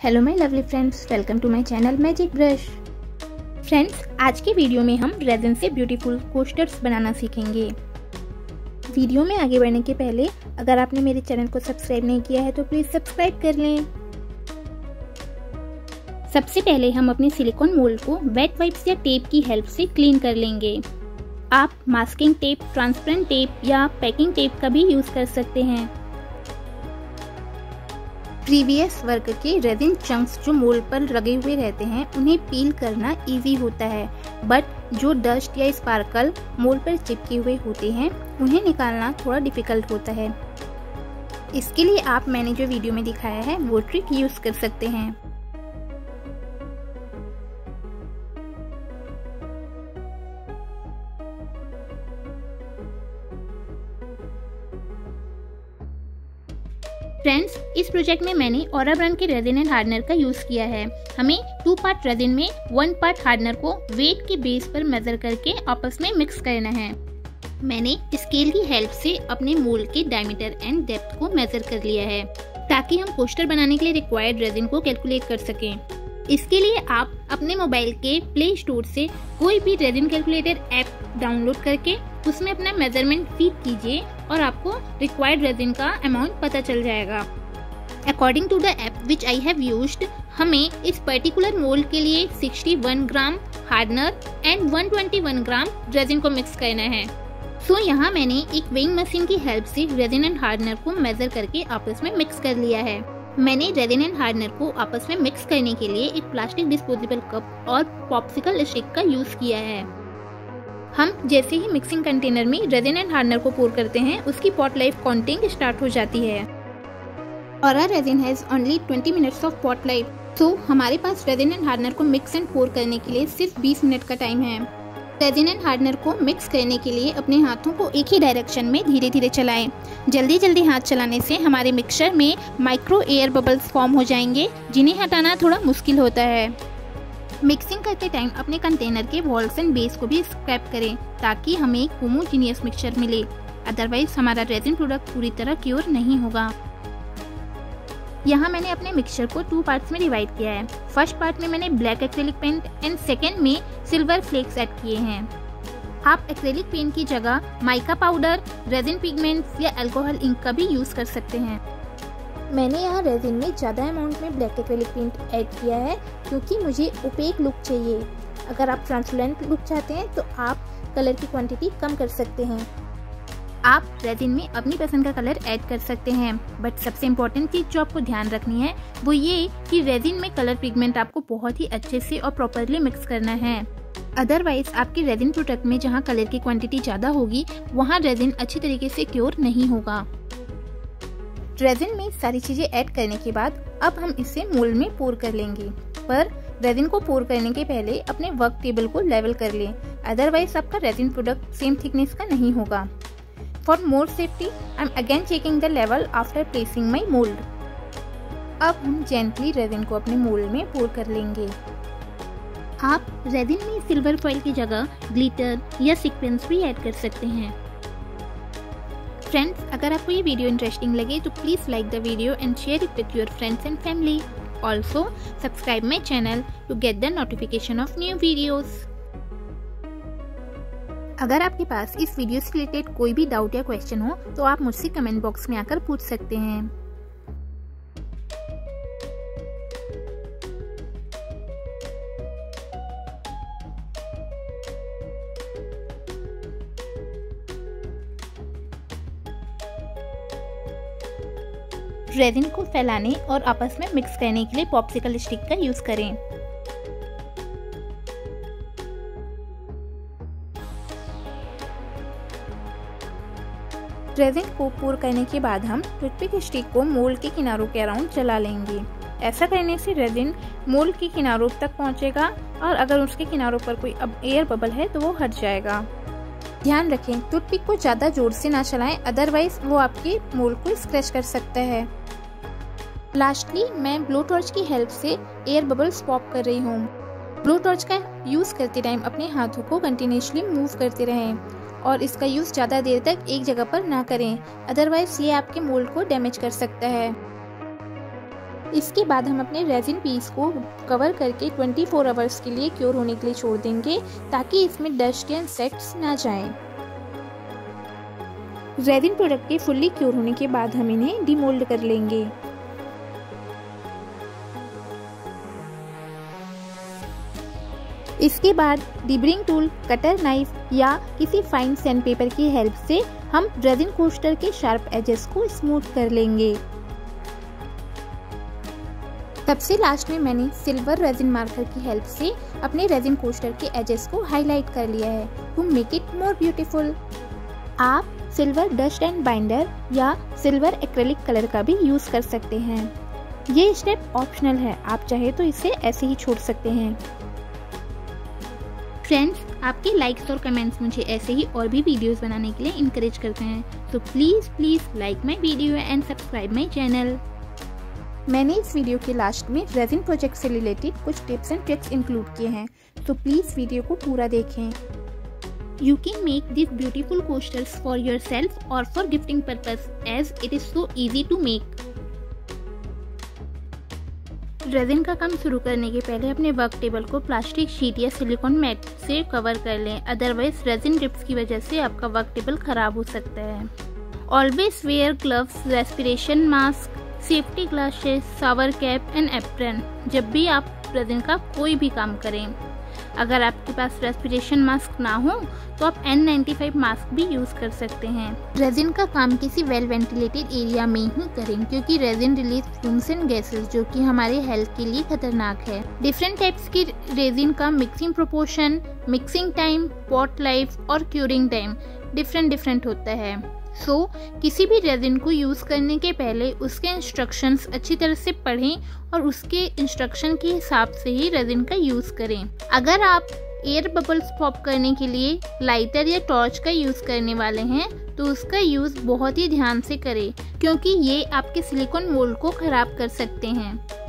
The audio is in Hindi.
Hello my lovely friends, welcome to my channel magic brush. Friends, आज की वीडियो में हम रेजिन से ब्यूटीफुल कोस्टर्स बनाना सीखेंगे। वीडियो में आगे बढ़ने के पहले अगर आपने मेरे चैनल को सब्सक्राइब नहीं किया है तो प्लीज सब्सक्राइब कर लें। सबसे पहले हम अपने सिलिकॉन मोल्ड को वेट वाइप्स या टेप की हेल्प से क्लीन कर लेंगे। आप मास्किंग टेप, ट्रांसपेरेंट टेप या पैकिंग टेप का भी यूज कर सकते हैं। प्रीवियस वर्क के रेजिन चंक्स जो मोल्ड पर लगे हुए रहते हैं उन्हें पील करना इजी होता है, बट जो डस्ट या स्पार्कल मोल्ड पर चिपके हुए होते हैं उन्हें निकालना थोड़ा डिफिकल्ट होता है। इसके लिए आप मैंने जो वीडियो में दिखाया है वो ट्रिक यूज कर सकते हैं। फ्रेंड्स, इस प्रोजेक्ट में मैंने ऑरा ब्रांड के रेजिन एंड हार्डनर का यूज किया है। हमें 2 पार्ट रेजिन में 1 पार्ट हार्डनर को वेट के बेस पर मेजर करके आपस में मिक्स करना है। मैंने स्केल की हेल्प से अपने मोल्ड के डायमीटर एंड डेप्थ को मेजर कर लिया है ताकि हम कोस्टर बनाने के लिए रिक्वायर्ड रेजिन को कैलकुलेट कर सकें। इसके लिए आप अपने मोबाइल के प्ले स्टोर से कोई भी रेजिन कैलकुलेटर ऐप डाउनलोड करके उसमें अपना मेजरमेंट फीड कीजिए और आपको रिक्वायर्ड रेजिन का अमाउंट पता चल जाएगा। According to the app which I have used, हमें इस पर्टिकुलर मोल्ड के लिए 61 gram hardener and 121 gram resin को मिक्स करना है। सो यहाँ मैंने एक वेइंग मशीन की हेल्प से रेजिन एंड हार्डनर को मेजर करके आपस में मिक्स कर लिया है। मैंने रेजिन एंड हार्डनर को आपस में मिक्स करने के लिए एक प्लास्टिक डिस्पोजेबल कप और पॉप्सिकल स्टिक का यूज किया है। हम जैसे ही मिक्सिंग कंटेनर में रेजिन एंड हार्डनर को पोर करते हैं उसकी पॉट लाइफ काउंटिंग स्टार्ट हो जाती है। Aura resin has only 20 minutes of pot life, तो हमारे पास रेजिन एंड हार्डनर को मिक्स एंड पोर करने के लिए सिर्फ 20 मिनट का टाइम है। रेजिन एंड हार्डनर को मिक्स करने के लिए अपने हाथों को एक ही डायरेक्शन में धीरे धीरे चलाएं। जल्दी जल्दी हाथ चलाने से हमारे मिक्सचर में माइक्रो एयर बबल्स फॉर्म हो जाएंगे जिन्हें हटाना थोड़ा मुश्किल होता है। मिक्सिंग करते टाइम अपने कंटेनर के वॉल्स एंड बेस को भी स्क्रैप करें ताकि हमें एक होमोजीनियस मिक्सचर मिले, अदरवाइज हमारा रेजिन प्रोडक्ट पूरी तरह क्योर नहीं होगा। यहाँ मैंने अपने मिक्सचर को 2 पार्ट्स में डिवाइड किया है। फर्स्ट पार्ट में मैंने black acrylic paint and second में सिल्वर फ्लेक्स ऐड किए हैं। आप एक्रेलिक पेंट की जगह माइका पाउडर, रेजिन पिगमेंट्स या अल्कोहल इंक का भी यूज कर सकते हैं। मैंने यहाँ रेजिन में ज़्यादा अमाउंट में ब्लैक एक्रेलिक पेंट ऐड किया है क्योंकि मुझे ओपेक लुक चाहिए। अगर आप ट्रांसपेरेंट लुक चाहते हैं तो आप कलर की क्वांटिटी कम कर सकते हैं। आप रेजिन में अपनी पसंद का कलर ऐड कर सकते हैं, बट सबसे इम्पोर्टेंट चीज़ जो आपको ध्यान रखनी है वो ये कि रेजिन में कलर पिगमेंट आपको बहुत ही अच्छे से और प्रॉपरली मिक्स करना है। अदरवाइज आपके रेजिन प्रोडक्ट में जहाँ कलर की क्वांटिटी ज़्यादा होगी वहाँ रेजिन अच्छी तरीके से क्योर नहीं होगा। रेजिन में सारी चीजें ऐड करने के बाद अब हम इसे मोल्ड में पोर कर लेंगे, पर रेजिन को पोर करने के पहले अपने वर्क टेबल को लेवल कर लें, अदरवाइज आपका रेजिन प्रोडक्ट सेम थिकनेस का नहीं होगा। For more safety I am again checking the level after placing my mould. अब हम जेंटली रेजिन को अपने मोल्ड में पोर कर लेंगे। आप रेजिन में सिल्वर फॉइल की जगह ग्लिटर या सीक्वेंस भी ऐड कर सकते हैं। फ्रेंड्स, अगर आपको ये वीडियो इंटरेस्टिंग लगे तो please like the video and share it with your friends and family. Also subscribe my channel to get the notification of new videos. अगर आपके पास इस वीडियो से रिलेटेड कोई भी डाउट या क्वेश्चन हो तो आप मुझसे कमेंट बॉक्स में आकर पूछ सकते हैं। रेजिन को फैलाने और आपस में मिक्स करने के लिए पॉप्सिकल स्टिक का यूज करें। रेजिन को पोर करने के बाद हम टूथपिक स्टिक को मोल्ड के किनारों के अराउंड चला लेंगे। ऐसा करने से रेजिन मोल्ड के किनारों तक पहुंचेगा और अगर उसके किनारों पर कोई अब एयर बबल है तो वो हट जाएगा। ध्यान रखें टूथपिक को ज्यादा जोर से ना चलाएं, अदरवाइज वो आपके मोल्ड को स्क्रैच कर सकता है। लास्टली मैं ब्लो टॉर्च की हेल्प से एयर बबल्स पॉप कर रही हूँ। ब्लो टॉर्च का यूज करते टाइम अपने हाथों को कंटिन्यूअसली मूव करते रहें और इसका यूज ज़्यादा देर तक एक जगह पर ना करें, अदरवाइज ये आपके मोल्ड को डैमेज कर सकता है। इसके बाद हम अपने रेजिन पीस को कवर करके 24 आवर्स के लिए क्योर होने के लिए छोड़ देंगे ताकि इसमें डस्ट या इंसेक्ट्स ना जाएं। रेजिन प्रोडक्ट के फुल्ली क्योर होने के बाद हम इन्हें डीमोल्ड कर लेंगे। इसके बाद डिबरिंग टूल, कटर नाइफ या किसी फाइन सैंड पेपर की हेल्प से हम रेजिन कोस्टर के शार्प एजेस को स्मूथ कर लेंगे। सबसे लास्ट में मैंने सिल्वर रेजिन मार्कर की हेल्प से अपने रेजिन कोस्टर के एजेस को हाईलाइट कर लिया है to make it more beautiful. आप सिल्वर डस्ट एंड बाइंडर या सिल्वर एक्रेलिक कलर का भी यूज कर सकते हैं। ये स्टेप ऑप्शनल है, आप चाहे तो इसे ऐसे ही छोड़ सकते हैं। फ्रेंड्स, आपके लाइक्स और कमेंट्स मुझे ऐसे ही और भी वीडियोस बनाने के लिए इनकरेज करते हैं, तो please like my video and subscribe my channel. मैंने इस वीडियो के लास्ट में रेजिन प्रोजेक्ट से रिलेटेड कुछ टिप्स एंड ट्रिक्स इंक्लूड किए हैं, तो प्लीज वीडियो को पूरा देखें। You can make these beautiful coasters for yourself or for gifting purpose as it is so easy to make. Resin का काम शुरू करने के पहले अपने वर्क टेबल को प्लास्टिक शीट या सिलिकॉन मैट से कवर कर लें, अदरवाइज रेजिन ड्रिप्स की वजह से आपका वर्क टेबल खराब हो सकता है। Always wear gloves, respiration mask, safety glasses, shower cap and apron जब भी आप रेजिन का कोई भी काम करें। अगर आपके पास रेस्पिरेशन मास्क ना हो तो आप N95 मास्क भी यूज कर सकते हैं। रेजिन का काम किसी वेल वेंटिलेटेड एरिया में ही करें क्योंकि resin release fumes and gases जो कि हमारे हेल्थ के लिए खतरनाक है। डिफरेंट टाइप्स की रेजिन का mixing proportion, mixing time, pot life और क्यूरिंग टाइम डिफरेंट होता है। किसी भी रेजिन को यूज करने के पहले उसके इंस्ट्रक्शंस अच्छी तरह से पढ़ें और उसके इंस्ट्रक्शन के हिसाब से ही रेजिन का यूज करें। अगर आप एयर बबल्स पॉप करने के लिए लाइटर या टॉर्च का यूज करने वाले हैं तो उसका यूज बहुत ही ध्यान से करें क्योंकि ये आपके सिलिकॉन मोल्ड को खराब कर सकते हैं।